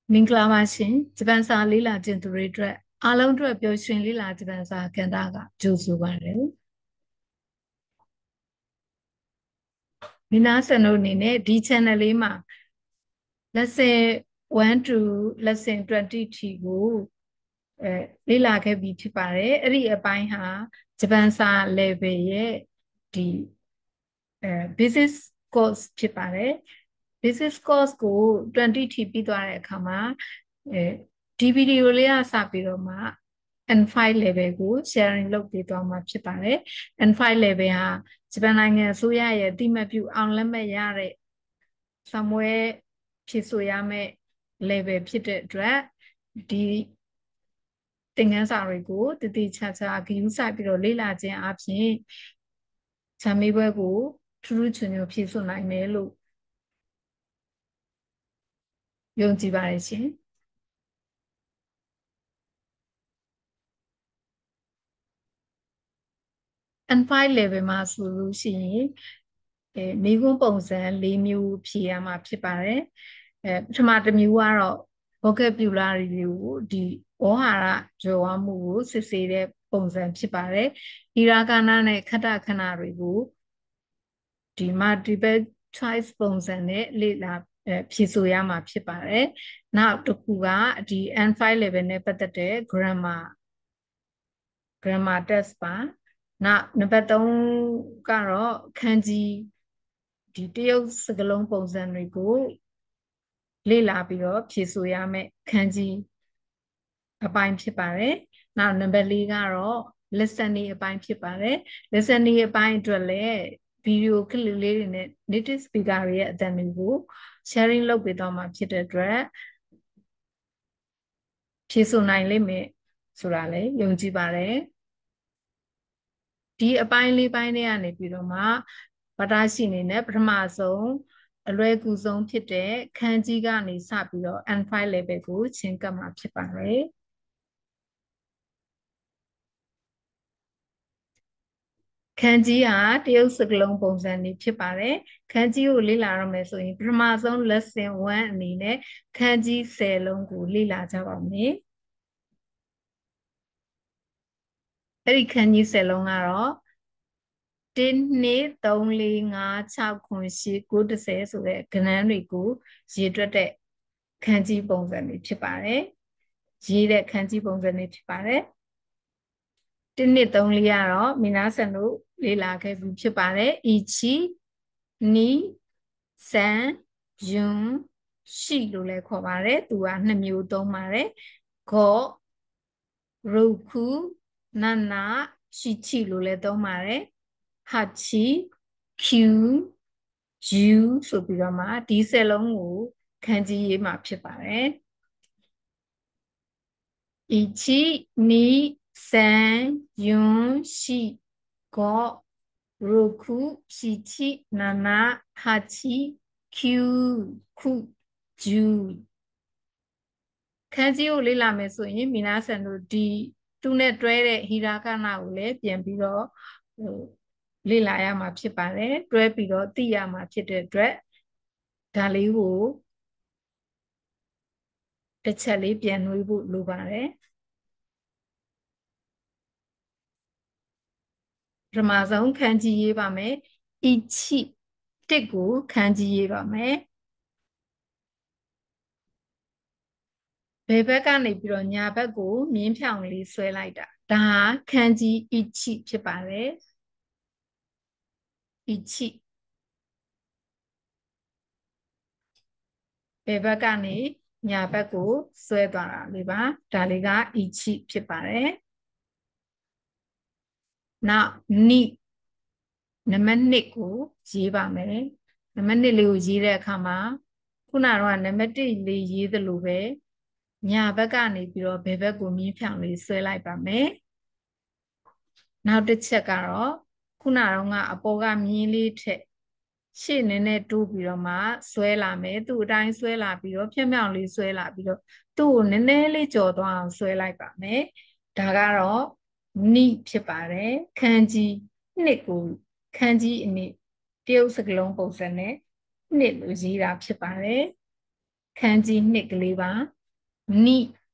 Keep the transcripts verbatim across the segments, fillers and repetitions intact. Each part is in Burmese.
မင်္ဂလာပါရှင်ဂျပန်စာလေးလာခြင်းသူတွေအတွက်အားလုံးအတွက်ပျော်ရွှင်လေးလာဂျပန်စာကဏ္ဍကကြိုဆိုပါတယ်မိနာဆန်တို့အနေနဲ့ဒီ channel လေးမှာ lesson one to lesson twenty ထိကိုအဲလေ့လာခဲ့ပြီးဖြစ်ပါတယ်အဲ့ဒီအပိုင်းဟာဂျပန်စာ level ရဲ့ဒီအဲ business course ဖြစ်ပါတယ် business course ကိုtwenty ထိပြီးသွားတဲ့အခါမှာအဲဒီဗီဒီယိုလေးကစပြီးတော့မှ N five level ကို sharing လုပ်ပေးသွားမှာဖြစ်ပါတယ် N five level ဟာဂျပန်နိုင်ငံအစိုးရရဲ့အတိမတ်ပြုအောင်လက်မှတ်ရတဲ့စာမွေးဖြည့်ဆို့ရမယ့် level ဖြစ်တဲ့အတွက်ဒီသင်ခန်းစာတွေကိုတည်တည်ချာချာဂရုစိုက်ပြီးတော့လေ့လာခြင်းအပြင်ဇာမေးပွဲကိုထူးထူးချွန်ချွန်ဖြည့်ဆို့နိုင်မယ်လို့ယုံကြည်ပါတယ်ရှင်N five level မှာဆိုလို့ရှိရင်အဲမိခွန်းပုံစံ၄မျိုးဖြည့်ရမှာဖြစ်ပါတယ်အဲပထမတစ်မျိုးကတော့ vocabulary တွေကိုဒီဝေါဟာရကြွယ်ဝမှုကိုစစ်ဆေးတဲ့ပုံစံဖြစ်ပါတယ်ဟီရာဂါနာနဲ့ခတ္တခဏတွေကိုဒီ multiple choice ပုံစံနဲ့လေ့လာဖြည့်ဆို့ရမှာဖြစ်ပါတယ်နောက်တစ်ခုကဒီ N five level နဲ့ပတ်သက်တဲ့ grammar grammar test ပါနောက်နံပါတ်သုံးကတော့ခန်းကြီးဒီတရုတ်စကားလုံးပုံစံတွေကိုလေ့လာပြီးတော့ဖြည့်ဆို့ရမယ်ခန်းကြီးအပိုင်းဖြစ်ပါတယ်နောက်နံပါတ်လေးကတော့ listening အပိုင်းဖြစ်ပါတယ် listening အပိုင်းအတွက်လည်းဗီဒီယိုကလစ်လေးတွေနဲ့ native speaker တွေရဲ့အသံတွေကို sharing လုပ်ပေးသွားမှာဖြစ်တဲ့အတွက်ဖြည့်ဆို့နိုင်လိမ့်မယ်ဆိုတာလည်းယုံကြည်ပါတယ်ဒီအပိုင်းလေးပိုင်းတွေကနေပြီးတော့မှဘာသာရှိအနေနဲ့ပထမဆုံးအလွယ်ကူဆုံးဖြစ်တဲ့ခန်းကြီးကနေစပြီးတော့ N five level ကိုချင်းကပ်မှာဖြစ်ပါတယ်ခန်းကြီးဟာတရုတ်စကားလုံးပုံစံนี้ဖြစ်ပါတယ်ခန်းကြီးကိုလေ့လာရမယ်ဆိုရင်ပထမဆုံး lesson one အနေနဲ့ခန်းကြီးtenလုံးကိုလေ့လာကြပါမယ်အဲ့ဒီခန်းကြီးtenလုံးကတော့one two three four five six seven eight nine tenဆိုတဲ့ကဏ္ဍတွေကိုရေတွက်တဲ့ခန်းကြီးပုံစံတွေဖြစ်ပါတယ်ရေးတဲ့ခန်းကြီးပုံစံတွေဖြစ်ပါတယ်one two three fourကတော့မီနာဆန်တို့လေ့လာခဲ့ပြီးဖြစ်ပါတယ်一二三四ရှိလို့လည်းခေါ်ပါတယ်သူကနှစ်မျိုးသုံးပါတယ်ဂေါရုခုနနာရှိချီလို့လည်းသုံးပါတယ်ဟာချီ Q U ဆိုပြီးတော့မှဒီစက်လုံးကိုခန်းကြီးရေးမှာဖြစ်ပါတယ်一二三四五六七七八八九十ခန်းကြီးကိုလေ့လာမယ်ဆိုရင်မိနာဆန်တို့ဒီသူနဲ့တွဲတဲ့ဟီရာဂနာကိုလည်းပြန်ပြီးတော့ဟိုလေ့လာရမှာဖြစ်ပါတယ်တွဲပြီးတော့သိရမှာဖြစ်တဲ့အတွက်ဒါလေးကိုတစ်ချက်လေးပြန်နှွေးဖို့လိုပါတယ်ပထမဆုံးခန်းကြီးရေးပါမယ်一တစ်ကိုခန်းကြီးရေးပါမယ်ဘယ်ဘက်ကနေပြီးတော့ညာဘက်ကိုမြင်းဖြောင်လေးဆွဲလိုက်တာဒါဟာခန်းကြီး一ဖြစ်ပါတယ်一ဘယ်ဘက်ကနေညာဘက်ကိုဆွဲသွားတာလေးပါဒါလေးက一ဖြစ်ပါတယ်နောက်နိနံပါတ်twoကိုရေးပါမယ်နံပါတ်twoလေးကိုရေးတဲ့အခါမှာခုနကတော့နံပါတ်oneလေးရေးသလိုပဲညာဘက်ကနေပြီးတော့ဘယ်ဘက်ကိုမြင်းဖြောင်လေးဆွဲလိုက်ပါမယ်နောက်တစ်ချက်ကတော့ခုနကတော့ကအပေါ်ကမြင်းလေးထက်ရှေ့နည်းနည်းတိုးပြီးတော့မှဆွဲလာမယ်သူ့အတိုင်းဆွဲလာပြီးတော့ဖြက်မြောင်လေးဆွဲလာပြီးတော့သူ့ကိုနည်းနည်းလေးကြော်သွားအောင်ဆွဲလိုက်ပါမယ်ဒါကတော့နိဖြစ်ပါတယ်ခန်းကြီးနှစ်ကိုခန်းကြီးအနည်းတရုတ်စကားလုံးပုံစံနဲ့နှစ်လို့ရေးတာဖြစ်ပါတယ်ခန်းကြီးနှစ်ကလေးပါနိ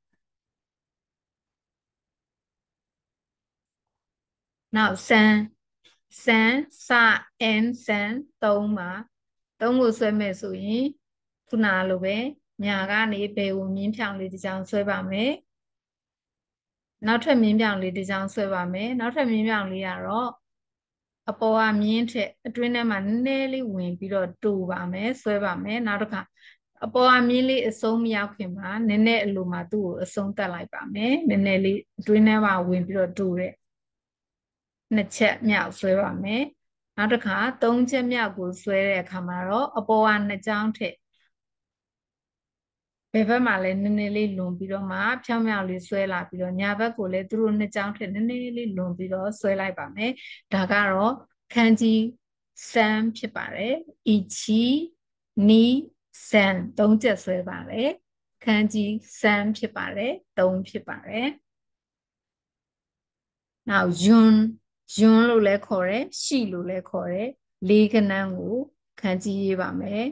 နောက်စံစံစအန်စံသုံးပါသုံးကိုဆွဲမယ်ဆိုရင်ခုနလိုပဲညာကနေဘယ်ကိုမြင်းဖြောင်လေးတစ်ချောင်းဆွဲပါမယ်နောက်ထပ်မြင်းဖြောင်လေးတစ်ချောင်းဆွဲပါမယ်နောက်ထပ်မြင်းဖြောင်လေးကတော့အပေါ်ကမြင်းထက်အတွင်းထဲမှာနည်းနည်းလေးဝင်ပြီးတော့တူပါမယ်ဆွဲပါမယ်နောက်တစ်ခါအပေါ်ကမြင်းလေးအဆုံးမရောက်ခင်မှာနည်းနည်းအလိုမှာသူ့ကိုအဆုံးတက်လိုက်ပါမယ်နည်းနည်းလေးအတွင်းထဲမှာဝင်ပြီးတော့တူတဲ့နှစ်ချက်မြောက်ဆွဲပါမယ်နောက်တစ်ခါသုံးချက်မြောက်ကိုဆွဲတဲ့အခါမှာတော့အပေါ်ကနှစ်ချောင်းထက်ဘယ်ဘက်မှာလဲနည်းနည်းလေးလွန်ပြီးတော့မှဖြောင်းဖြောင်းလေးဆွဲလာပြီးတော့ညာဘက်ကိုလည်းသူတို့နှစ်ချောင်းထက်နည်းနည်းလေးလွန်ပြီးတော့ဆွဲလိုက်ပါမယ်ဒါကတော့ခန်းကြီးစံဖြစ်ပါတယ်အီချီနီစံသုံးချက်ဆွဲပါတယ်ခန်းကြီးစံဖြစ်ပါတယ်သုံးဖြစ်ပါတယ်နောက်ယွန်းယွန်းလို့လည်းခေါ်တယ်ရှိလို့လည်းခေါ်တယ်လေးကနန်းကိုခန်းကြီးရေးပါမယ်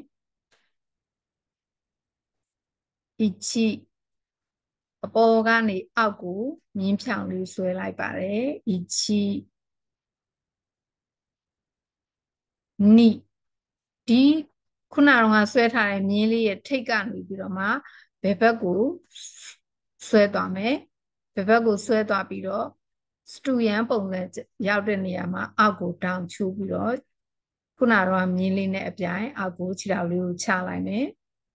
အီချီအပေါ်ကနေအောက်ကိုမြင်းဖြောင်လေးဆွဲလိုက်ပါတယ်အီချီနိဒီခုနကဆွဲထားတဲ့မြင်းလေးရဲ့ထိတ်ကနေပြီးတော့မှဘယ်ဘက်ကိုဆွဲသွားမယ်ဘယ်ဘက်ကိုဆွဲသွားပြီးတော့စတူယန်ပုံစံရောက်တဲ့နေရာမှာအောက်ကိုတောင်ချိုးပြီးတော့ခုနကမြင်းလေးနဲ့အပြိုင်အောက်ကိုခြေထောက်လေးကိုချလိုက်မယ်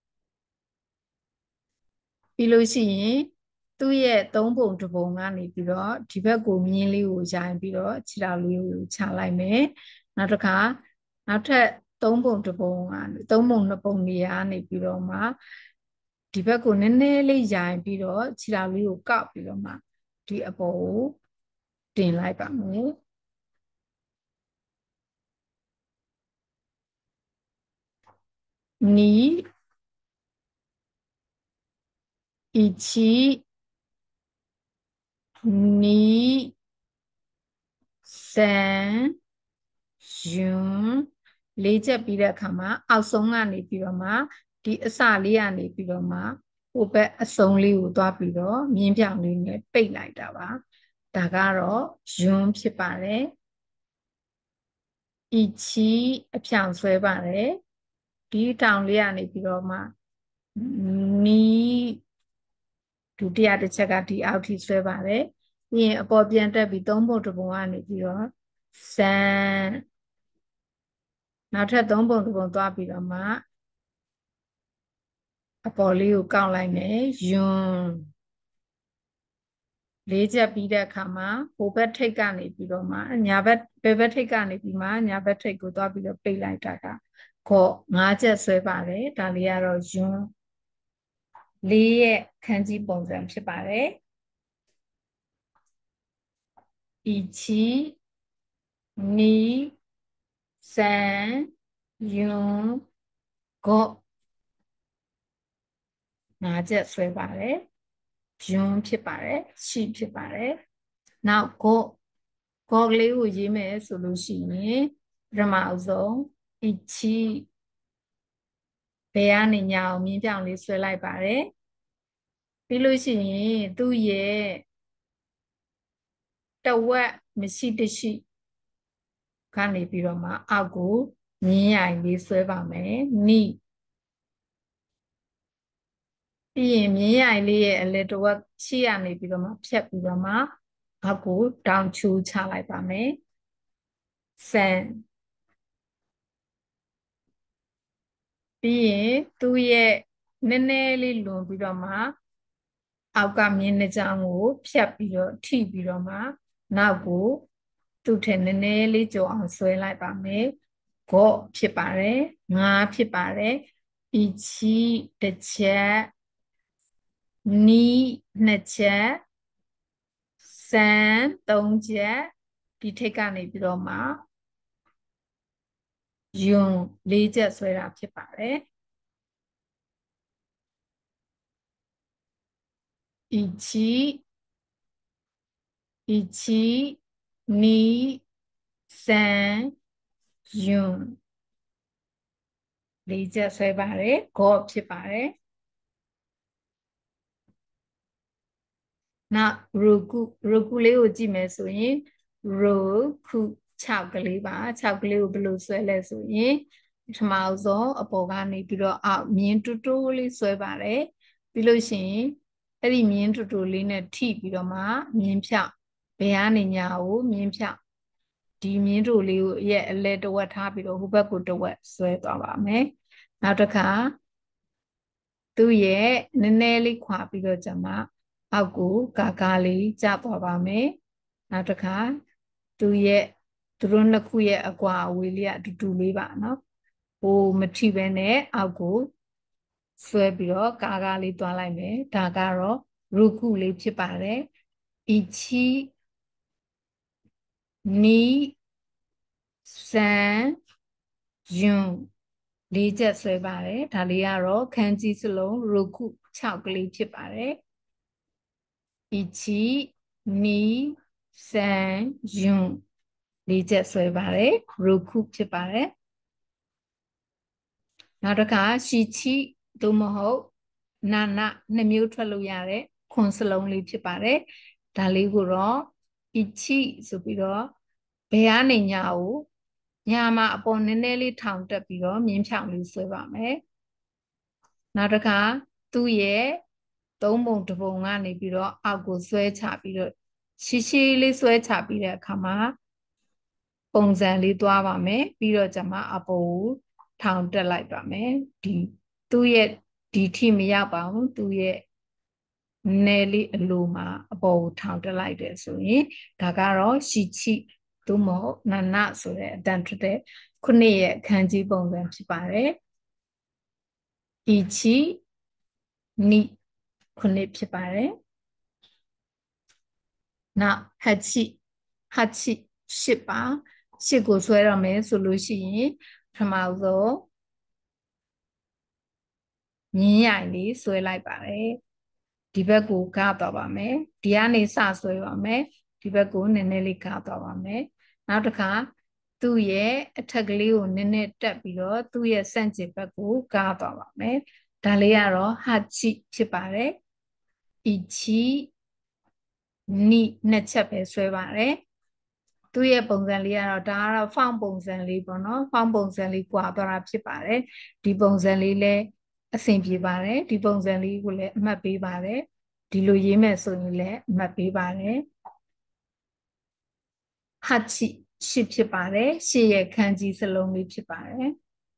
ပြီးလို့ရှိရင်သူ့ရဲ့သုံးပုံတစ်ပုံကနေပြီးတော့ဒီဘက်ကိုမြင်းလေးကိုရိုင်ပြီးတော့ခြေထောက်လေးကိုချလိုက်မယ်နောက်တစ်ခါနောက်ထပ်သုံးပုံတစ်ပုံကနေသုံးပုံနှစ်ပုံနေရာနေပြီးတော့မှဒီဘက်ကိုနည်းနည်းလေးရိုင်ပြီးတော့ခြေထောက်လေးကိုကောက်ပြီးတော့မှဒီအပေါ်ကိုတင်လိုက်ပါမယ်နီ一起你စံယွန်းလေးချက်ပြီးတဲ့အခါမှာအောက်ဆုံးကနေပြီးတော့မှဒီအစလေးကနေပြီးတော့မှဟိုဘက်အဆုံးလေးကိုသွားပြီးတော့မြင်းပြောင်လေးနဲ့ပိတ်လိုက်တာပါဒါကတော့ယွန်းဖြစ်ပါတယ်အီချီအဖြောင်ဆွဲပါတယ်ဒီတောင်လေးကနေပြီးတော့မှနီးဒုတိယတစ်ချက်ကဒီအောက်ထိဆွဲပါတယ်ပြီးရင်အပေါ်ပြန်တက်ပြီးသုံးပုံတစ်ပုံကနေပြီးတော့စံနောက်ထပ်သုံးပုံတစ်ပုံသွားပြီးတော့မှအပေါ်လေးကိုကောက်လိုက်မယ်ယွန်းလေးချက်ပြီးတဲ့အခါမှာဟိုဘက်ထိပ်ကနေပြီးတော့မှညာဘက်ဘယ်ဘက်ထိပ်ကနေပြီးမှညာဘက်ထိပ်ကိုသွားပြီးတော့ပိတ်လိုက်တာကခော့ငါးချက်ဆွဲပါတယ်ဒါလေးကတော့ယွန်းလေးရဲ့ခန်းကြီးပုံစံဖြစ်ပါတယ်一起你三用个ငါးချက်ဆွဲပါတယ်ယွန်းဖြစ်ပါတယ်ရှိဖြစ်ပါတယ်နောက်ကိုကိုကလေးကိုရေးမယ်ဆိုလို့ရှိရင်ပထမအဆုံးအချီဘယ်ကနေညာအောင်မြင်းပြောင်လေးဆွဲလိုက်ပါတယ်ပြီးလို့ရှိရင်သူ့ရဲ့တဝက်မရှိတရှိကနေပြီးတော့မှအောက်ကိုမြင်းရိုင်လေးဆွဲပါမယ်နိပြီးရင်မြင်းရိုင်လေးရဲ့အလဲတဝက်ရှိရနေပြီးတော့မှဖြတ်ပြီးတော့မှအောက်ကိုတောင်ချူချလိုက်ပါမယ်စံပြီးရင်သူ့ရဲ့နည်းနည်းလေးလွန်ပြီးတော့မှအောက်ကမြင်းနှစ်ချောင်းကိုဖြတ်ပြီးတော့ထိပြီးတော့မှနောက်ကိုသူ့ထက်နည်းနည်းလေးကြောအောင်ဆွဲလိုက်ပါမယ်ဂေါ့ဖြစ်ပါတယ်ငါးဖြစ်ပါတယ်အီချီတစ်ချက်နီးနှစ်ချက်စံသုံးချက်ဒီထိတ်ကနေပြီးတော့မှယွန်းလေးချက်ဆွဲတာဖြစ်ပါတယ်一起一起你三ယွန်းလေးချက်ဆွဲပါတယ်ဂေါ့ဖြစ်ပါတယ်နောက်ရုကုရုကုလေးကိုကြည့်မယ်ဆိုရင်ရုခု၆ကလေးပါ၆ကလေးကိုဘယ်လိုဆွဲလဲဆိုရင်ပထမဆုံးအပေါ်ကနေပြီးတော့အောက်မြင်းတူတူလေးဆွဲပါတယ်ပြီးလို့ရှိရင်အဲ့ဒီမြင်းတူတူလေးနဲ့ထိပြီးတော့မှမြင်းဖြောက်ဘယ်ကနေညာကိုမြင်းဖြောက်ဒီမြင်းတူလေးကိုရဲ့အလဲတဝက်ထားပြီးတော့ဟိုဘက်ကိုတဝက်ဆွဲသွားပါမယ်နောက်တစ်ခါသူ့ရဲ့နည်းနည်းလေးခွာပြီးတော့ကျမှအောက်ကိုကာကာလေးကျသွားပါမယ်နောက်တစ်ခါသူ့ရဲ့သူတို့နှစ်ခုရဲ့အကွာအဝေးလေးကအတူတူလေးပါနော်ဟိုမထိပဲနဲ့အောက်ကိုဆွဲပြီးတော့ကာကာလေးသွားလိုက်မယ်ဒါကတော့ရုကုလေးဖြစ်ပါတယ်အီချီနီစန်ယွန်းလေးချက်ဆွဲပါတယ်ဒါလေးကတော့ခန်းကြီးစလုံးရုကု၆ကလေးဖြစ်ပါတယ်一起你三用လေးချက်ဆွဲပါတယ်ရုခုဖြစ်ပါတယ်နောက်တစ်ခါရှီချီသို့မဟုတ်နာနာနှစ်မျိုးထွက်လို့ရတဲ့ခွန်စလုံးလေးဖြစ်ပါတယ်ဒါလေးကိုတော့အချီဆိုပြီးတော့ဘယ်ကနေညာကိုညာမှာအပေါ်နည်းနည်းလေးထောင်တက်ပြီးတော့မြင်းဖြောင်လေးဆွဲပါမယ်နောက်တစ်ခါသူ့ရဲ့သုံးပုံတစ်ပုံကနေပြီးတော့အောက်ကိုဆွဲချပြီးတော့ရှည်ရှည်လေးဆွဲချပြီးတဲ့အခါမှာပုံစံလေးသွားပါမယ်ပြီးတော့ကျမအပေါ်ကိုထောင်တက်လိုက်ပါမယ်ဒီသူ့ရဲ့ဒီထိမရောက်ပါဘူးသူ့ရဲ့နယ်လေးအလိုမှာအပေါ်ကိုထောင်တက်လိုက်တယ်ဆိုရင်ဒါကတော့ရှီချီသို့မဟုတ်နာနာဆိုတဲ့အတန်ထွက်တဲ့ခုနှစ်ရဲ့ခန်းကြီးပုံစံဖြစ်ပါတယ်အီချီနီခုနှစ်ဖြစ်ပါတယ်နောက်ဟတ်ချီဟတ်ချီရှစ်ပါရှစ်ကိုဆွဲရမယ်ဆိုလို့ရှိရင်ပထမဆုံးမြင်းရိုင်လေးဆွဲလိုက်ပါတယ်ဒီဘက်ကိုကားသွားပါမယ်ဒီကနေစဆွဲပါမယ်ဒီဘက်ကိုနည်းနည်းလေးကားသွားပါမယ်နောက်တစ်ခါသူ့ရဲ့အထက်ကလေးကိုနည်းနည်းတက်ပြီးတော့သူ့ရဲ့ဆန့်ကျင်ဘက်ကိုကားသွားပါမယ်ဒါလေးကတော့ဟာချီဖြစ်ပါတယ်အီချီနီနှစ်ချက်ပဲဆွဲပါတယ်သူ့ရဲ့ပုံစံလေးကတော့ဒါကတော့ found ပုံစံလေးပေါ့နော် found ပုံစံလေးကွာသွားတာဖြစ်ပါတယ်ဒီပုံစံလေးလည်းအဆင်ပြေပါတယ်ဒီပုံစံလေးကိုလည်းအမှတ်ပေးပါတယ်ဒီလိုရေးမယ်ဆိုရင်လည်းအမှတ်ပေးပါတယ်ဟာချီရှစ်ဖြစ်ပါတယ်ရှစ်ရဲ့ခန်းကြီးစလုံးလေးဖြစ်ပါတယ်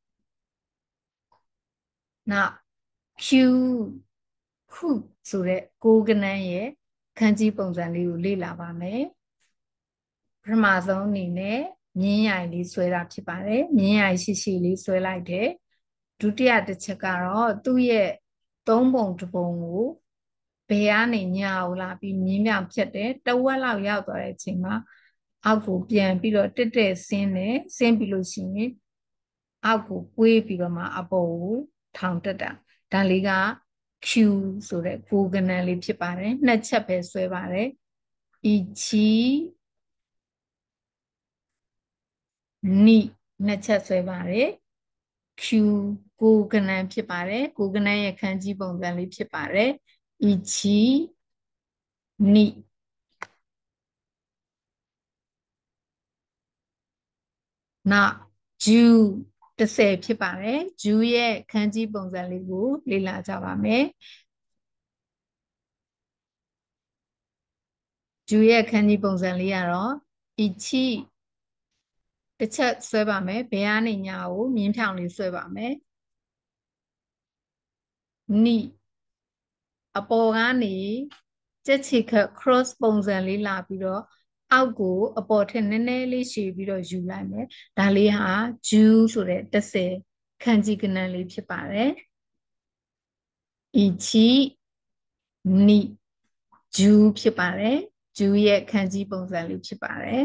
နောက် Q ခုဆိုတဲ့ကိုးကနန်းရဲ့ခန်းကြီးပုံစံလေးကိုလေ့လာပါမယ်ပထမဆုံးအနေနဲ့မြင်းရိုင်လေးဆွဲတာဖြစ်ပါတယ်မြင်းရိုင်ရှိရှိလေးဆွဲလိုက်တယ်ဒုတိယတစ်ချက်ကတော့သူ့ရဲ့သုံးပုံတစ်ပုံကိုဘယ်ကနေညာကိုလာပြီးမြင်းမြောင်ဖြတ်တယ်တဝက်လောက်ရောက်သွားတဲ့အချိန်မှာအောက်ကိုပြန်ပြီးတော့တက်တက်ဆင်းတယ်ဆင်းပြီးလို့ရှိရင်အောက်ကိုကွေးပြီးတော့မှအပေါ်ကိုထောင်တက်တာဒါလေးက Q ဆိုတဲ့ကိုကနန်းလေးဖြစ်ပါတယ်နှစ်ချက်ပဲဆွဲပါတယ်အချီနီနှစ်ချက်ဆွဲပါတယ် Q ကိုကနန်းဖြစ်ပါတယ်ကိုကနန်းရဲ့ခန်းကြီးပုံစံလေးဖြစ်ပါတယ်အချီနီနောက်ဂျူတစ်ဆယ်ဖြစ်ပါတယ်ဂျူရဲ့ခန်းကြီးပုံစံလေးကိုလေ့လာကြပါမယ်ဂျူရဲ့ခန်းကြီးပုံစံလေးကတော့အချီတစ်ချက်ဆွဲပါမယ်ဘယ်ကနေညာကိုမြင်းဖြောင်လေးဆွဲပါမယ်နီအပေါ်ကနေကြက်ချီခတ် cross ပုံစံလေးလာပြီးတော့အောက်ကိုအပေါ်ထက်နည်းနည်းလေးရှည်ပြီးတော့ယူလိုက်မယ်ဒါလေးဟာဂျူးဆိုတဲ့တစ်ဆယ်ခန်းကြီးကနန်းလေးဖြစ်ပါတယ်အီချီနီဂျူးဖြစ်ပါတယ်ဂျူးရဲ့ခန်းကြီးပုံစံလေးဖြစ်ပါတယ်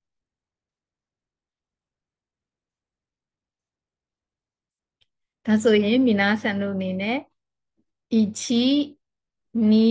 ဒါဆိုရင်မီနာဆန်တို့အနေနဲ့အီချီနီ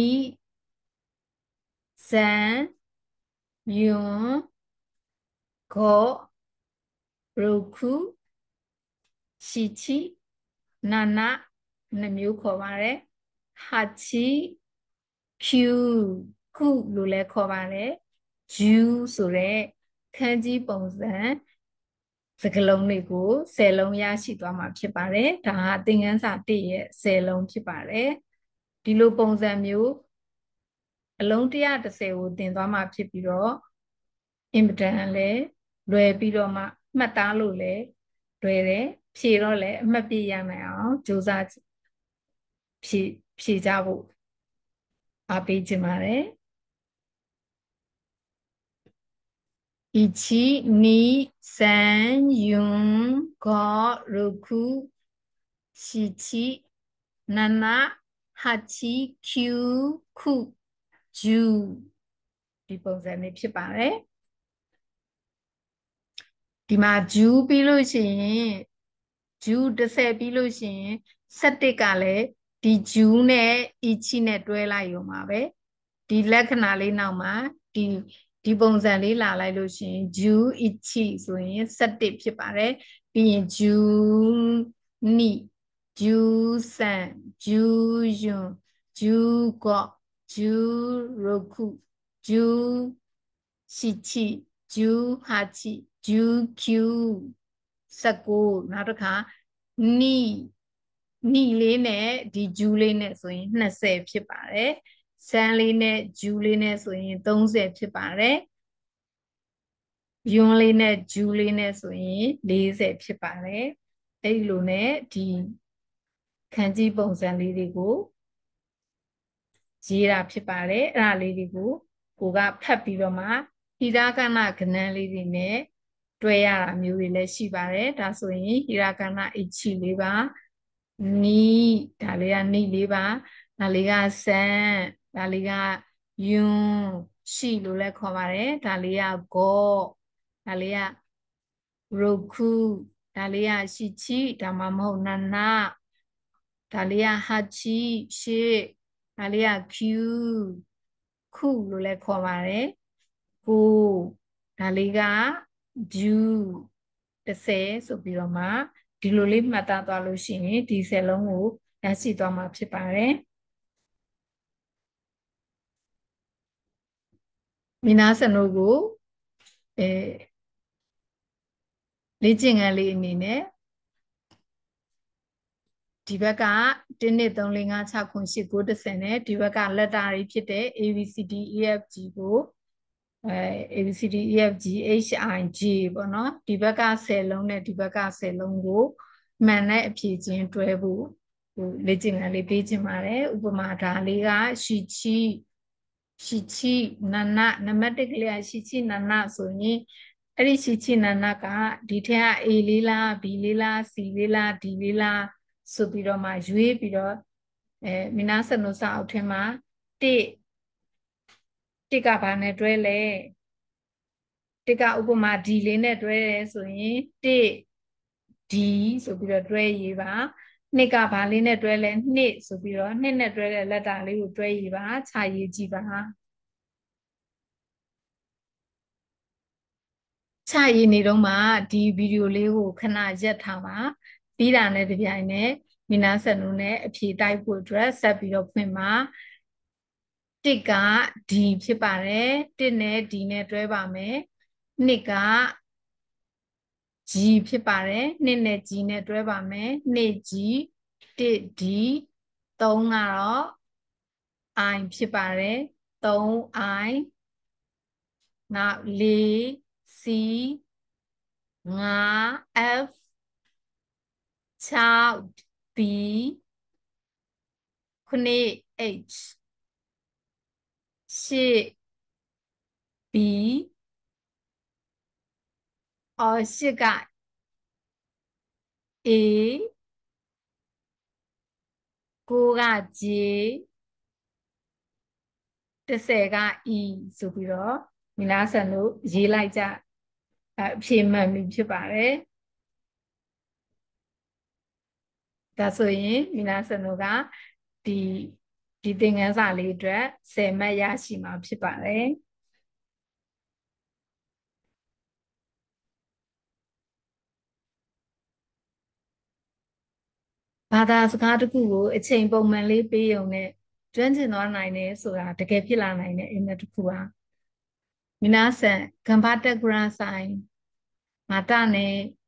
ဇန်ယွန်ဂောရုခုရှီချီနာနာနှမျိုးခေါ်ပါတယ်ဟာချီ Q ခုလို့လည်းခေါ်ပါတယ် you ဆိုတဲ့ခန်းကြီးပုံစံစကားလုံးတွေကိုဆယ်လုံးရရှိသွားမှာဖြစ်ပါတယ်ဒါဟာသင်ခန်းစာတစ်ရဲ့ဆယ်လုံးဖြစ်ပါတယ်ဒီလိုပုံစံမျိုးအလုံးone hundred tenကိုသင်သွားမှာဖြစ်ပြီးတော့အင်မတန်လည်းလွယ်ပြီးတော့မှမှတ်သားလို့လည်းလွယ်တယ်ဖြေတော့လည်းအမှတ်ပြရနိုင်အောင်ကြိုးစားဖြေဖြေကြဖို့အားပေးခြင်းပါတယ်一七二三四五六七七七七八九九十ဒီပုံစံလေးဖြစ်ပါတယ်ဒီမှာဂျူးပြီးလို့ရှိရင်ဂျူးone hundredပြီးလို့ရှိရင်sevenကလည်းဒီဂျူးနဲ့အီချီနဲ့တွဲလိုက်ရုံပါပဲဒီလက္ခဏာလေးနောက်မှာဒီဒီပုံစံလေးလာလိုက်လို့ရှိရင်ဂျူးအီချီဆိုရင်sevenဖြစ်ပါတယ်ပြီးရင်ဂျူးနီဂျူးဆန်ဂျူးယွန်ဂျူးကော့ဂျူးရခုဂျူးရှိချီဂျူးဟာချီဂျူးကျူnineteenနောက်တစ်ခါနီနီလေးနဲ့ဒီဂျူးလေးနဲ့ဆိုရင်twentyဖြစ်ပါတယ်ဆန်းလေးနဲ့ဂျူးလေးနဲ့ဆိုရင်thirtyဖြစ်ပါတယ်ယွန်းလေးနဲ့ဂျူးလေးနဲ့ဆိုရင်fortyဖြစ်ပါတယ်အဲ့လိုနဲ့ဒီခန်းကြီးပုံစံလေးတွေကိုရေးတာဖြစ်ပါတယ်အဲ့ဒါလေးတွေကိုကိုကဖတ်ပြီးတော့မှဟိရကဏကဏ္ဍလေးတွေနဲ့တွဲရတာမျိုးတွေလည်းရှိပါတယ်ဒါဆိုရင်ဟိရကဏအချီလေးပါနီဒါလေးကနီလေးပါဒါလေးကဆန်းဒါလေးကယွန်းရှိလို့လည်းခေါ်ပါတယ်ဒါလေးကဂေါဒါလေးကရုခုဒါလေးကရှိချီဒါမှမဟုတ်နနဒါလေးကဟာချီရှေ့ဒါလေးက Q ခုလို့လည်းခေါ်ပါတယ်ကိုဒါလေးက du tenဆိုပြီးတော့မှဒီလိုလေးမှတ်သားသွားလို့ရှိရင်ဒီဆယ်လုံးကိုရရှိသွားမှာဖြစ်ပါတယ်မိနာစနိုကိုအဲလေ့ကျင့်ခန်းလေးအနေနဲ့ဒီဘက်ကone two three four five six seven eight nine tenနဲ့ဒီဘက်ကလက်တာတွေဖြစ်တဲ့ A B C D E F G ကိုအဲ A B C D E F G H I J ပေါ့နော်ဒီဘက်ကဆယ်လုံးနဲ့ဒီဘက်ကဆယ်လုံးကိုမှန်တဲ့အဖြေချင်းတွဲဖို့ဟိုလေ့ကျင့်ခန်းလေးပေးခြင်းပါတယ်ဥပမာဒါလေးကရှီချီရှီချီနနနံပါတ်oneကလေးကရှီချီနနဆိုရင်အဲ့ဒီရှီချီနနကဒီထက်က A လေးလား B လေးလား C လေးလား D လေးလားဆိုပြီးတော့မှရွေးပြီးတော့အဲမိနာစနုစာအုပ်ထဲမှာတစ်တစ်ကဘာနဲ့တွဲလဲတစ်ကဥပမာဒီလေးနဲ့တွဲတယ်ဆိုရင်တစ်ဒီဆိုပြီးတော့တွဲရေးပါနှစ်ကဘာလေးနဲ့တွဲလဲနှစ်ဆိုပြီးတော့နှစ်နဲ့တွဲတဲ့လက်တာလေးကိုတွဲရေးပါခြာရေးကြည့်ပါခြာရေးနေတော့မှဒီဗီဒီယိုလေးကိုခဏရက်ထားပါပြီးတာနဲ့တပြိုင်နက်မိနာဆက်နုနဲ့အဖြေတိုက်ဖို့အတွက်ဆက်ပြီးတော့ဖွင့်ပါတစ်ကဒီဖြစ်ပါတယ်တစ်နဲ့ဒီနဲ့တွဲပါမယ်နှစ်က G ဖြစ်ပါတယ်နှစ်နဲ့ G နဲ့တွဲပါမယ်နှစ် G တစ် D သုံးကတော့ I ဖြစ်ပါတယ်သုံး I နောက်၄ C ၅ F ၆ B ခုနှစ် H ရှစ် B အော်ရှစ်က A ကိုက J တစ်က E ဆိုပြီးတော့မိသားစုတို့ရေးလိုက်ကြအဖြေမှန်ပြီဖြစ်ပါတယ်ဒါဆိုရင်မိသားစုတို့ကဒီဒီသင်ခန်းစာလေးအတွက်tenမှတ်ရရှိမှာဖြစ်ပါတယ်ဘာသာစကားတစ်ခုကိုအချိန်ပုံမှန်လေးပေးရုံနဲ့ကျွမ်းကျင်သွားနိုင်တယ်ဆိုတာတကယ်ဖြစ်လာနိုင်တဲ့အိမ်မက်တစ်ခုပါ皆さん頑張ってくださいまたね